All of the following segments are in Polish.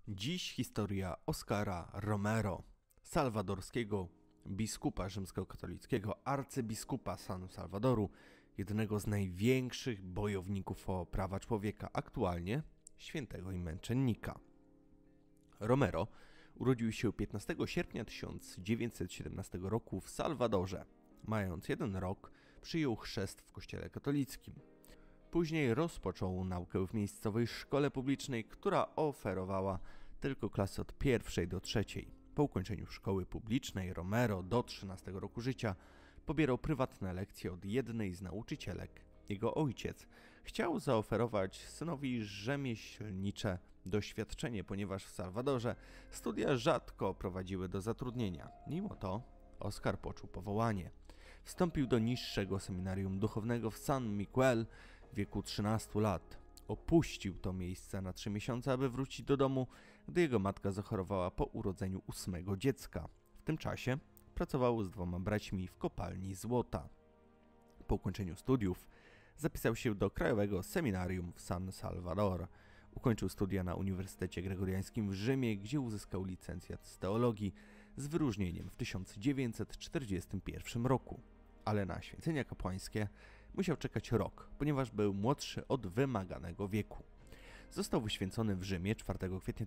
Dziś historia Oscara Romero, salwadorskiego biskupa rzymskokatolickiego, arcybiskupa San Salwadoru, jednego z największych bojowników o prawa człowieka aktualnie, świętego i męczennika. Romero urodził się 15 sierpnia 1917 roku w Salwadorze. Mając 1 rok, przyjął chrzest w kościele katolickim. Później rozpoczął naukę w miejscowej szkole publicznej, która oferowała tylko klasy od 1. do 3. Po ukończeniu szkoły publicznej Romero do 13 roku życia pobierał prywatne lekcje od jednej z nauczycielek. Jego ojciec chciał zaoferować synowi rzemieślnicze doświadczenie, ponieważ w Salwadorze studia rzadko prowadziły do zatrudnienia. Mimo to Oscar poczuł powołanie. Wstąpił do niższego seminarium duchownego w San Miguel w wieku 13 lat. Opuścił to miejsce na 3 miesiące, aby wrócić do domu, gdy jego matka zachorowała po urodzeniu 8 dziecka. W tym czasie pracował z 2 braćmi w kopalni złota. Po ukończeniu studiów zapisał się do Krajowego Seminarium w San Salvador. Ukończył studia na Uniwersytecie Gregoriańskim w Rzymie, gdzie uzyskał licencjat z teologii z wyróżnieniem w 1941 roku. Ale na święcenia kapłańskie musiał czekać rok, ponieważ był młodszy od wymaganego wieku. Został wyświęcony w Rzymie 4 kwietnia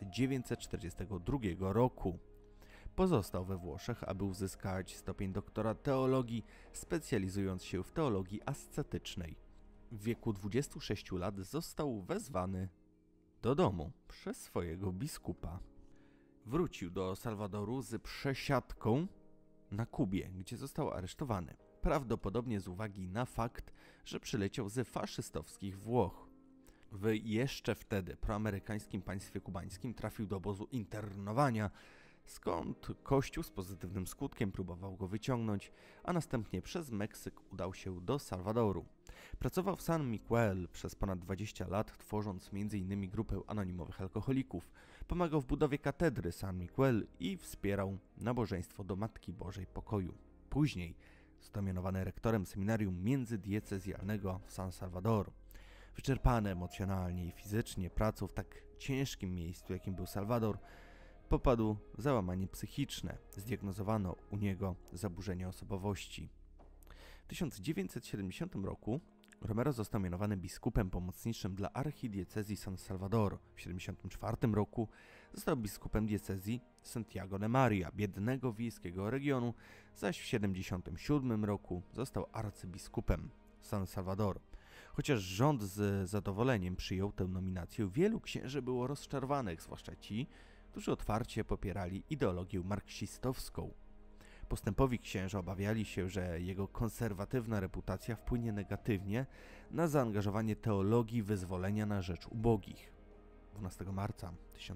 1942 roku. Pozostał we Włoszech, aby uzyskać stopień doktora teologii, specjalizując się w teologii ascetycznej. W wieku 26 lat został wezwany do domu przez swojego biskupa. Wrócił do Salwadoru z przesiadką na Kubie, gdzie został aresztowany. Prawdopodobnie z uwagi na fakt, że przyleciał ze faszystowskich Włoch. W jeszcze wtedy proamerykańskim państwie kubańskim trafił do obozu internowania, skąd Kościół z pozytywnym skutkiem próbował go wyciągnąć, a następnie przez Meksyk udał się do Salwadoru. Pracował w San Miguel przez ponad 20 lat, tworząc m.in. grupę anonimowych alkoholików. Pomagał w budowie katedry San Miguel i wspierał nabożeństwo do Matki Bożej Pokoju. Później został mianowany rektorem seminarium międzydiecezjalnego w San Salvador. Wyczerpany emocjonalnie i fizycznie pracą w tak ciężkim miejscu, jakim był Salwador, popadł w załamanie psychiczne. Zdiagnozowano u niego zaburzenia osobowości. W 1970 roku Romero został mianowany biskupem pomocniczym dla archidiecezji San Salvador. W 1974 roku został biskupem diecezji Santiago de Maria, biednego wiejskiego regionu, zaś w 1977 roku został arcybiskupem San Salvador. Chociaż rząd z zadowoleniem przyjął tę nominację, wielu księży było rozczarowanych, zwłaszcza ci, którzy otwarcie popierali ideologię marksistowską. Postępowi księża obawiali się, że jego konserwatywna reputacja wpłynie negatywnie na zaangażowanie teologii wyzwolenia na rzecz ubogich. 12 marca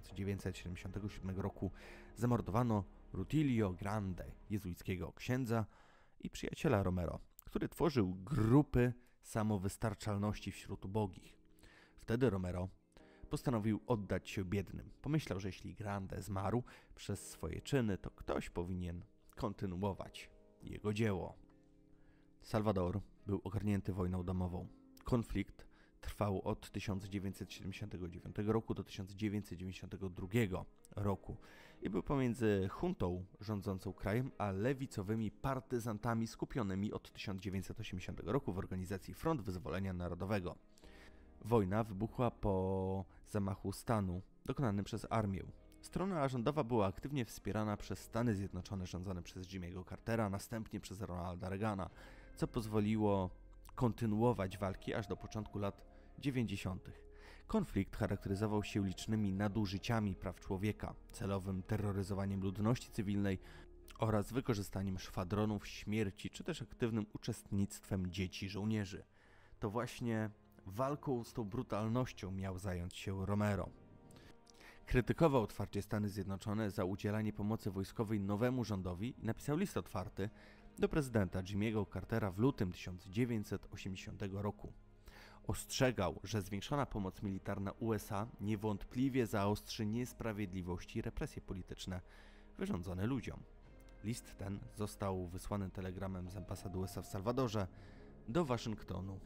1977 roku zamordowano Rutilio Grande, jezuickiego księdza i przyjaciela Romero, który tworzył grupy samowystarczalności wśród ubogich. Wtedy Romero postanowił oddać się biednym. Pomyślał, że jeśli Grande zmarł przez swoje czyny, to ktoś powinien kontynuować jego dzieło. Salwador był ogarnięty wojną domową. Konflikt trwał od 1979 roku do 1992 roku i był pomiędzy juntą rządzącą krajem, a lewicowymi partyzantami skupionymi od 1980 roku w organizacji Front Wyzwolenia Narodowego. Wojna wybuchła po zamachu stanu dokonanym przez armię. Strona rządowa była aktywnie wspierana przez Stany Zjednoczone rządzone przez Jimmy'ego Cartera, następnie przez Ronalda Reagana, co pozwoliło kontynuować walki aż do początku lat 90. Konflikt charakteryzował się licznymi nadużyciami praw człowieka, celowym terroryzowaniem ludności cywilnej oraz wykorzystaniem szwadronów śmierci, czy też aktywnym uczestnictwem dzieci żołnierzy. To właśnie walką z tą brutalnością miał zająć się Romero. Krytykował otwarcie Stany Zjednoczone za udzielanie pomocy wojskowej nowemu rządowi i napisał list otwarty do prezydenta Jimmy'ego Cartera w lutym 1980 roku. Ostrzegał, że zwiększona pomoc militarna USA niewątpliwie zaostrzy niesprawiedliwości i represje polityczne wyrządzone ludziom. List ten został wysłany telegramem z ambasady USA w Salwadorze do Waszyngtonu.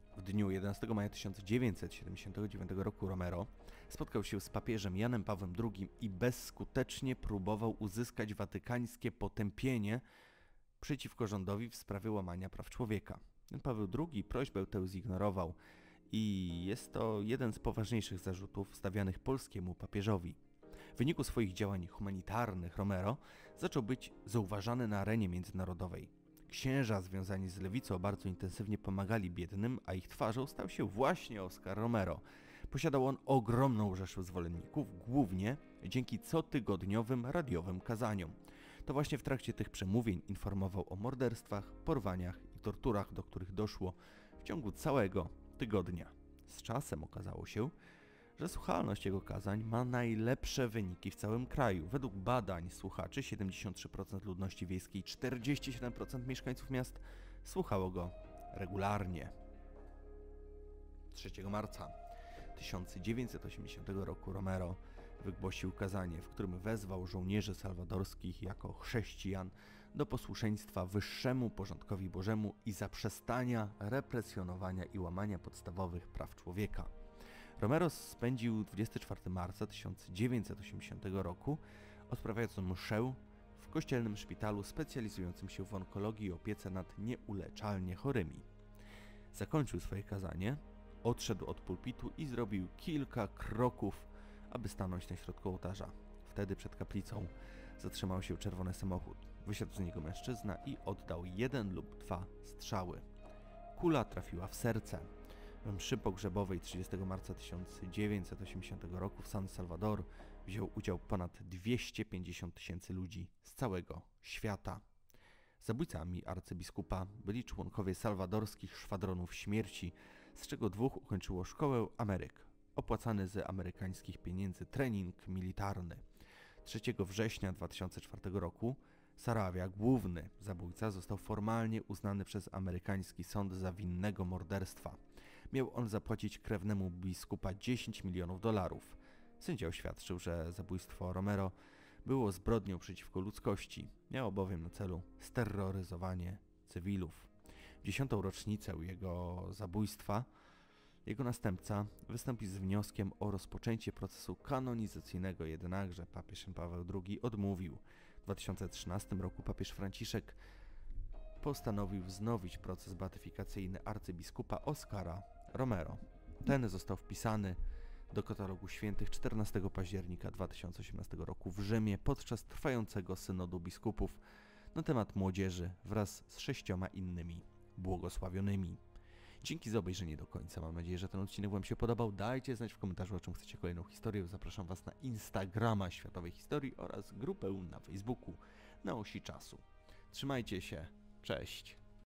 W dniu 11 maja 1979 roku Romero spotkał się z papieżem Janem Pawłem II i bezskutecznie próbował uzyskać watykańskie potępienie przeciwko rządowi w sprawie łamania praw człowieka. Jan Paweł II prośbę tę zignorował i jest to jeden z poważniejszych zarzutów stawianych polskiemu papieżowi. W wyniku swoich działań humanitarnych Romero zaczął być zauważany na arenie międzynarodowej. Księża związani z lewicą bardzo intensywnie pomagali biednym, a ich twarzą stał się właśnie Oscar Romero. Posiadał on ogromną rzeszę zwolenników, głównie dzięki cotygodniowym radiowym kazaniom. To właśnie w trakcie tych przemówień informował o morderstwach, porwaniach i torturach, do których doszło w ciągu całego tygodnia. Z czasem okazało się, że słuchalność jego kazań ma najlepsze wyniki w całym kraju. Według badań słuchaczy 73% ludności wiejskiej, 47% mieszkańców miast słuchało go regularnie. 3 marca 1980 roku Romero wygłosił kazanie, w którym wezwał żołnierzy salwadorskich jako chrześcijan do posłuszeństwa wyższemu porządkowi Bożemu i zaprzestania represjonowania i łamania podstawowych praw człowieka. Romero spędził 24 marca 1980 roku odprawiając mszę w kościelnym szpitalu specjalizującym się w onkologii i opiece nad nieuleczalnie chorymi. Zakończył swoje kazanie, odszedł od pulpitu i zrobił kilka kroków, aby stanąć na środku ołtarza. Wtedy przed kaplicą zatrzymał się czerwony samochód. Wysiadł z niego mężczyzna i oddał 1 lub 2 strzały. Kula trafiła w serce. W mszy pogrzebowej 30 marca 1980 roku w San Salvador wziął udział ponad 250 000 ludzi z całego świata. Zabójcami arcybiskupa byli członkowie salwadorskich szwadronów śmierci, z czego 2 ukończyło szkołę Ameryk, opłacany z amerykańskich pieniędzy trening militarny. 3 września 2004 roku Saravia, główny zabójca, został formalnie uznany przez amerykański sąd za winnego morderstwa. Miał on zapłacić krewnemu biskupa $10 milionów. Sędzia oświadczył, że zabójstwo Romero było zbrodnią przeciwko ludzkości. Miało bowiem na celu steroryzowanie cywilów. W 10. rocznicę jego zabójstwa jego następca wystąpił z wnioskiem o rozpoczęcie procesu kanonizacyjnego, jednakże papież Jan Paweł II odmówił. W 2013 roku papież Franciszek postanowił wznowić proces beatyfikacyjny arcybiskupa Oscara Romero. Ten został wpisany do katalogu świętych 14 października 2018 roku w Rzymie podczas trwającego synodu biskupów na temat młodzieży wraz z 6 innymi błogosławionymi. Dzięki za obejrzenie do końca. Mam nadzieję, że ten odcinek Wam się podobał. Dajcie znać w komentarzu, o czym chcecie kolejną historię. Zapraszam Was na Instagrama Światowej Historii oraz grupę na Facebooku Na Osi Czasu. Trzymajcie się. Cześć.